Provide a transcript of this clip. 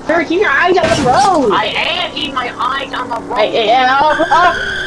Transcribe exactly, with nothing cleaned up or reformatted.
Sir, keep your eyes on the road! I am keeping my eyes on the road! I am! Oh,